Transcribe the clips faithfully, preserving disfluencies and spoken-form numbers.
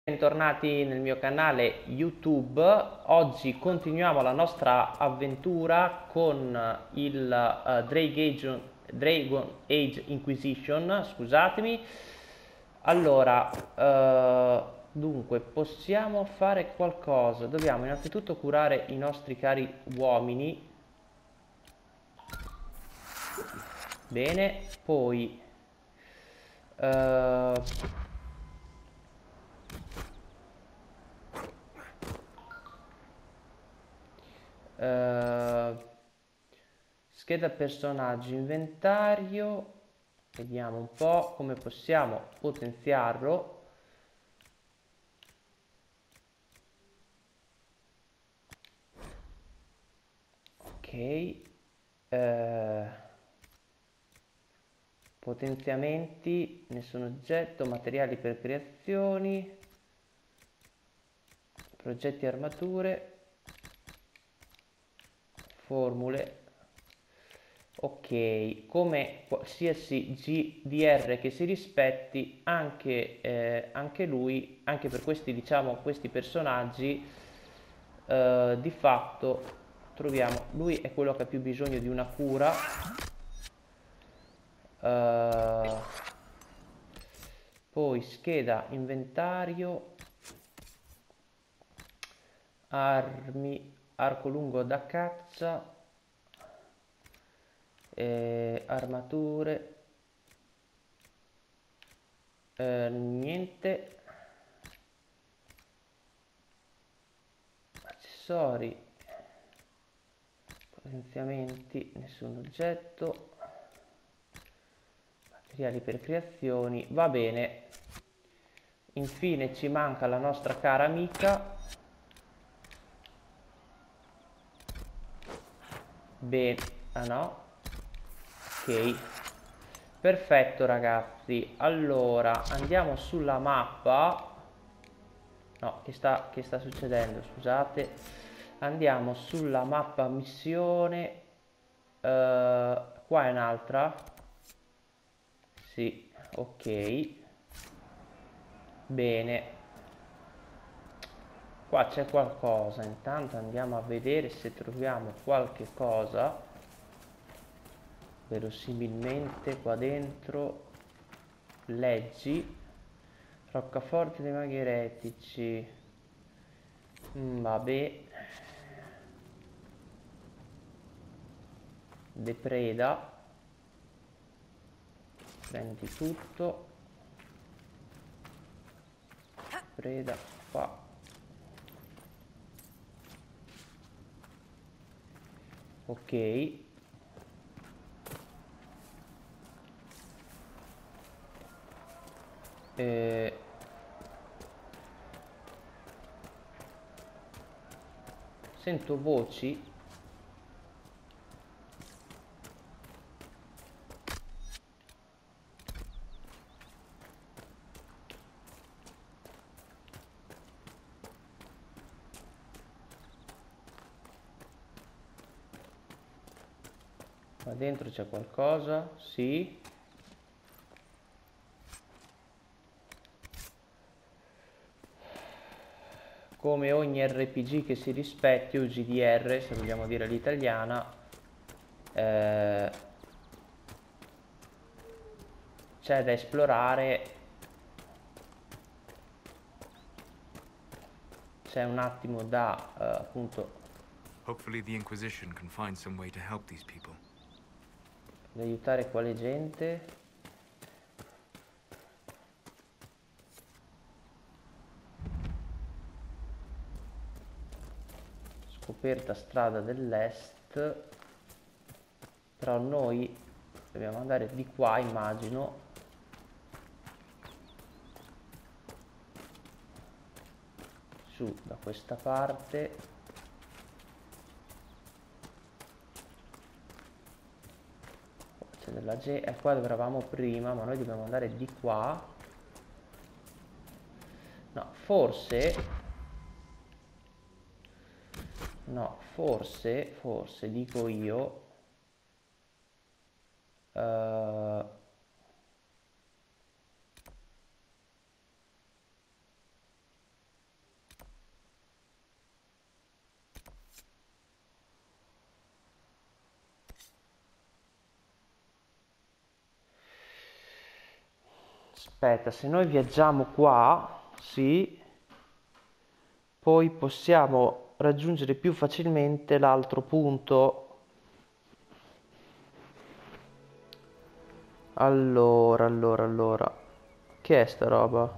Bentornati nel mio canale YouTube. Oggi continuiamo la nostra avventura con il uh, Dragon Age, Dragon Age Inquisition, scusatemi. Allora, uh, dunque, possiamo fare qualcosa. Dobbiamo innanzitutto curare i nostri cari uomini. Bene, poi uh, Uh, scheda personaggio, inventario. Vediamo un po' come possiamo potenziarlo. Ok. Uh, potenziamenti, nessun oggetto, materiali per creazioni, progetti armature, formule. Ok, come qualsiasi G D R che si rispetti, anche, eh, anche lui, anche per questi, diciamo, questi personaggi, eh, di fatto troviamo, lui è quello che ha più bisogno di una cura. Eh, poi scheda inventario, armi, arco lungo da caccia, eh, armature, eh, niente, accessori, potenziamenti, nessun oggetto, materiali per creazioni, va bene. Infine ci manca la nostra cara amica. Bene, ah no, ok, perfetto ragazzi. Allora andiamo sulla mappa. No, che sta, che sta succedendo? Scusate. Andiamo sulla mappa missione. Uh, qua è un'altra. Sì, ok. Bene. Qua c'è qualcosa. Intanto andiamo a vedere se troviamo qualche cosa. Verosimilmente qua dentro. Leggi. Roccaforte dei maghi eretici. Mm, vabbè. Depreda. Prendi tutto. Preda qua. Ok. Eh, sento voci. Qua dentro c'è qualcosa? Sì. Come ogni R P G che si rispetti, o G D R se vogliamo dire l'italiana, eh, c'è da esplorare. C'è un attimo da eh, appunto Hopefully the Inquisition can find some way to help these people. da aiutare quale gente. Scoperta strada dell'est. Però noi dobbiamo andare di qua, immagino. Su da questa parte. C'è della gente, è qua dove eravamo prima, ma noi dobbiamo andare di qua. No, forse no, forse forse dico io, uh, Aspetta, se noi viaggiamo qua, sì, poi possiamo raggiungere più facilmente l'altro punto. Allora, allora, allora, che è sta roba?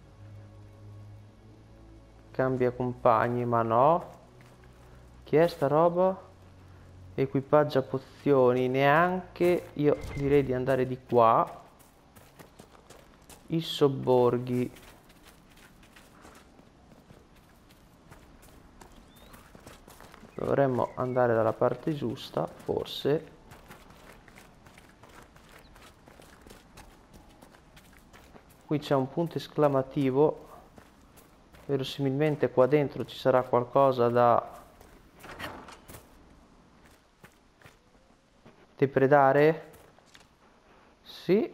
Cambia compagni, ma no. Che è sta roba? Equipaggia pozioni, neanche. Io direi di andare di qua. I sobborghi. Dovremmo andare dalla parte giusta, forse. Qui c'è un punto esclamativo. Verosimilmente qua dentro ci sarà qualcosa da depredare? Sì.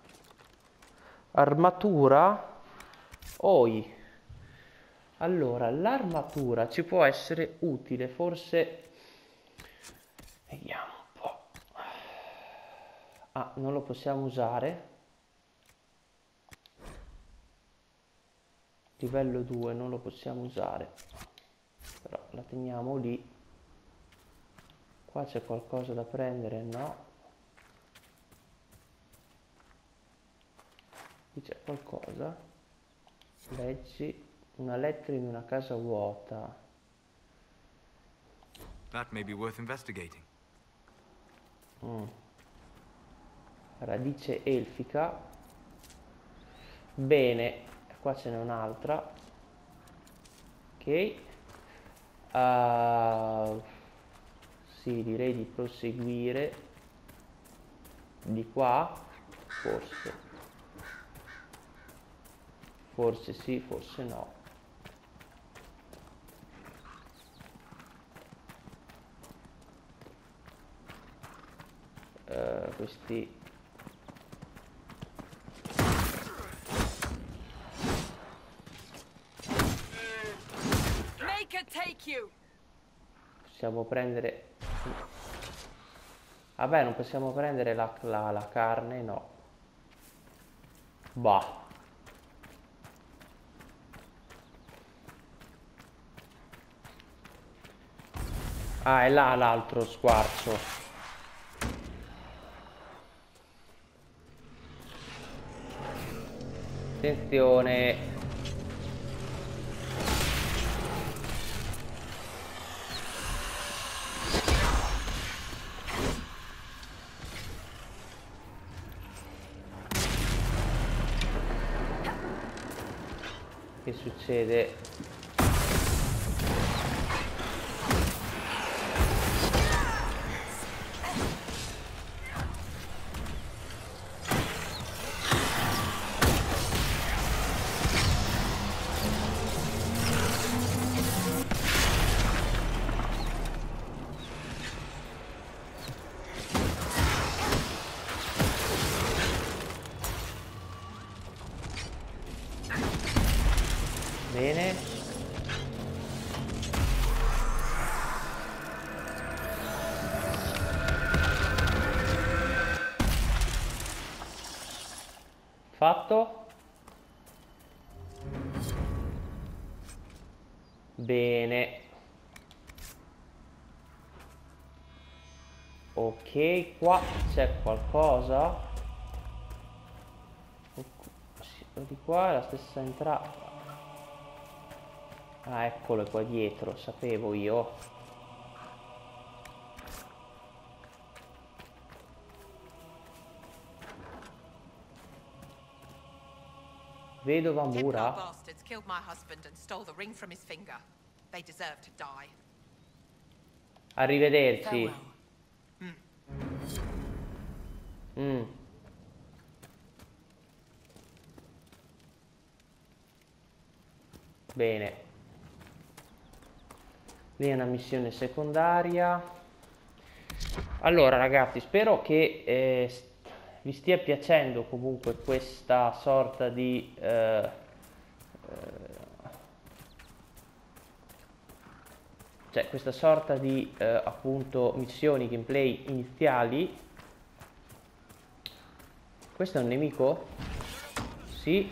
Armatura. Oi. Allora, l'armatura ci può essere utile, forse. Vediamo un po'. Ah, non lo possiamo usare. Livello due non lo possiamo usare. Però la teniamo lì. Qua c'è qualcosa da prendere? No. Qui c'è qualcosa. Leggi. Una lettera in una casa vuota. That may be worth investigating. Mm. Radice elfica. Bene, qua ce n'è un'altra. Ok. Uh, sì, direi di proseguire. Di qua, forse. Forse sì, forse no. Uh, questi possiamo prendere. Vabbè, non possiamo prendere la, la, la carne, no. Bah. Ah, è là l'altro squarcio. Attenzione. Che succede? Bene. Fatto. Bene. Ok, qua c'è qualcosa. Di qua è la stessa entrata. Ah, eccolo qua dietro, sapevo io. Vedova Mura. Bastards killed my husband and stole the ring from his finger. They deserve to die. Arrivederci. Mm. Mm. Bene. Lì è una missione secondaria. Allora ragazzi, spero che eh, vi stia piacendo comunque questa sorta di eh, eh, cioè questa sorta di eh, appunto missioni gameplay iniziali. Questo è un nemico? Sì.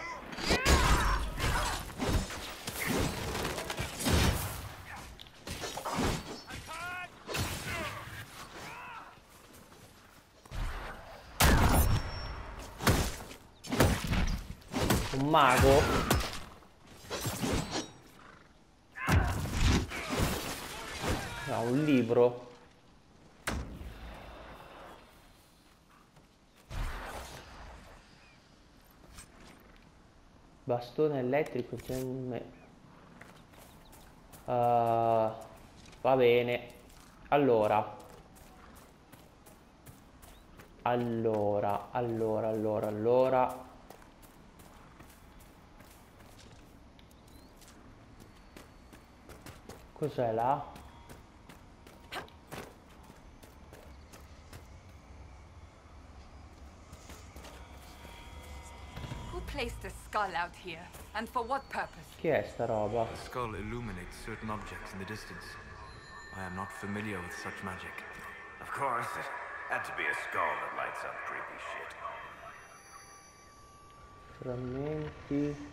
Un mago. No, un libro. Bastone elettrico. Uh, va bene. Allora. Allora, allora, allora, allora. Cos'è là? Who placed a skull out here? And for what purpose? Che è sta roba? The skull illuminates certain objects in the distance. I am not familiar with such magic. Of course, it had to be a skull that lights up creepy shit. Frammenti.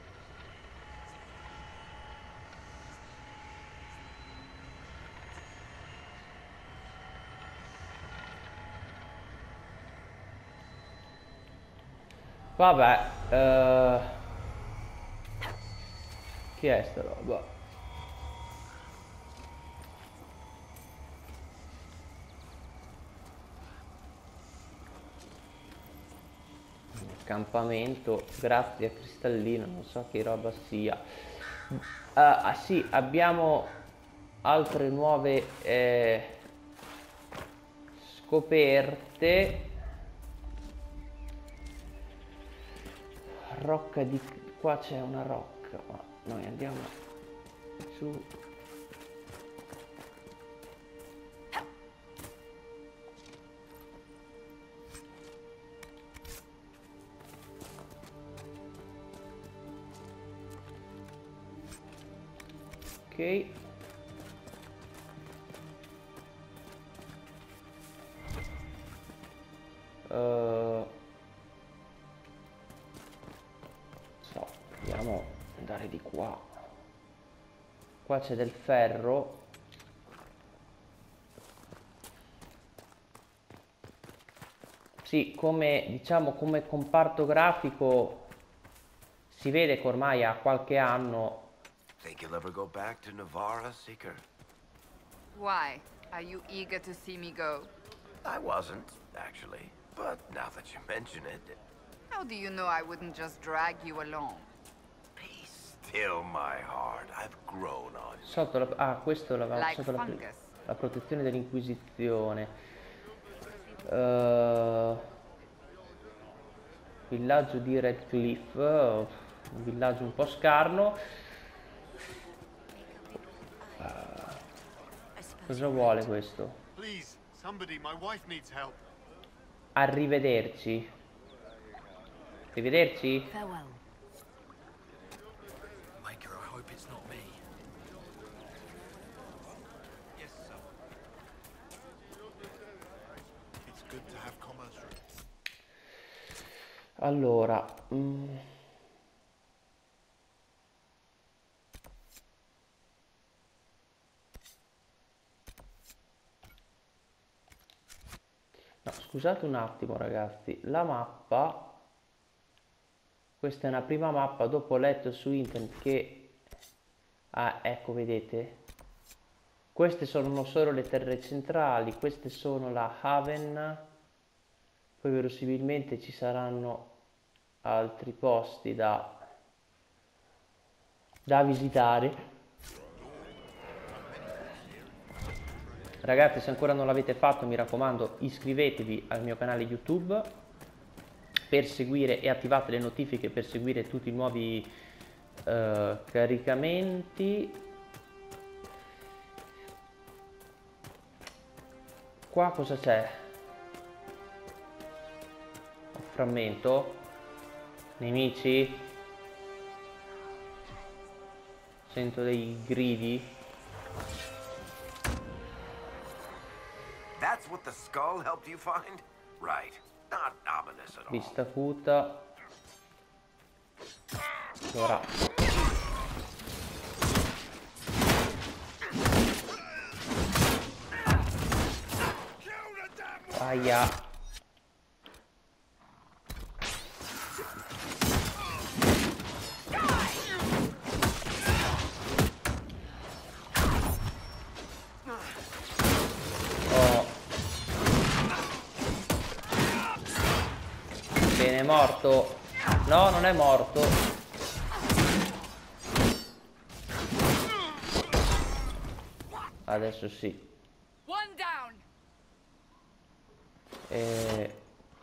Vabbè, uh... chi è sta roba? Campamento, grazie a Cristallino, non so che roba sia. Uh, ah sì, abbiamo altre nuove eh, scoperte. Rocca di... qua c'è una rocca, ma noi andiamo su. Ok. Uh... So, andiamo ad andare di qua. Qua c'è del ferro. Sì, come diciamo come comparto grafico si vede che ormai ha qualche anno. Think you'll ever go back to Navarra, Seeker? Why? Are you eager to see me go? I wasn't, actually. But now that you mention it... How do you know I wouldn't just drag you along? Be still, my heart. I've grown on you. Sotto la... Ah, questo l'aveva Like sotto la, fungus. la protezione dell'Inquisizione. Uh, villaggio di Redcliffe, un villaggio un po' scarno. Uh, cosa vuole questo? Please, somebody, my wife needs help. Arrivederci. Arrivederci. Farewell. Maker, I hope it's not me. Yes, sir. It's good to have commerce. Allora, mm. no, scusate un attimo ragazzi, la mappa, questa è una prima mappa, dopo ho letto su internet che, ah ecco vedete, queste sono solo le terre centrali, queste sono la Haven, poi verosimilmente ci saranno altri posti da, da visitare. Ragazzi, se ancora non l'avete fatto, mi raccomando, iscrivetevi al mio canale YouTube per seguire e attivate le notifiche per seguire tutti i nuovi uh, caricamenti. Qua cosa c'è? Frammento. Nemici. Sento dei gridi. That's what the skull helped you find? Right. Not ominous at all. Vista acuta. Allora, aia. Oh. Bene, è morto. No, non è morto. Adesso sì. One down. E...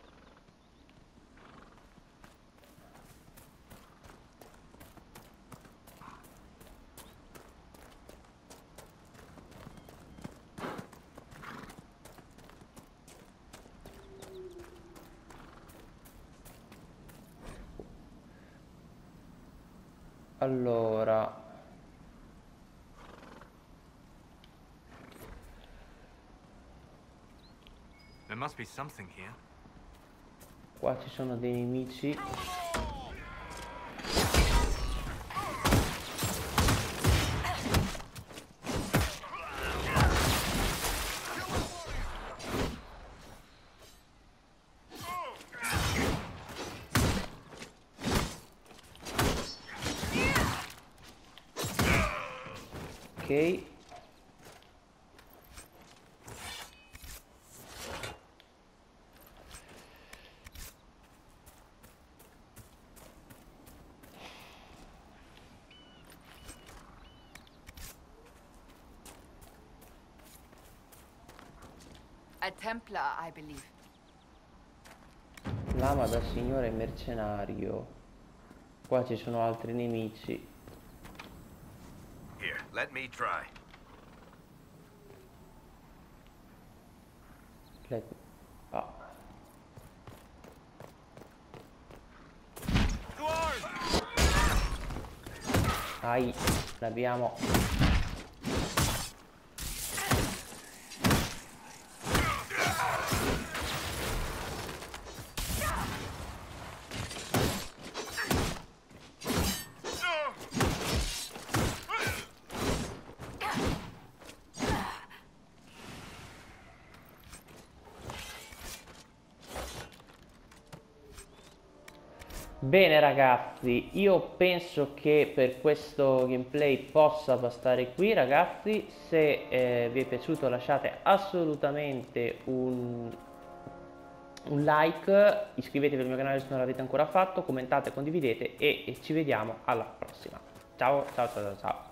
Allora, There must be something here. qua ci sono dei nemici. Ok. A Templar, I believe. Lama da signore mercenario. Qua ci sono altri nemici. Here, let me try. Le... ah. Ai, l'abbiamo. Bene ragazzi, io penso che per questo gameplay possa bastare qui ragazzi. Se eh, vi è piaciuto lasciate assolutamente un, un like, iscrivetevi al mio canale se non l'avete ancora fatto, commentate, condividete e, e ci vediamo alla prossima. Ciao ciao ciao ciao.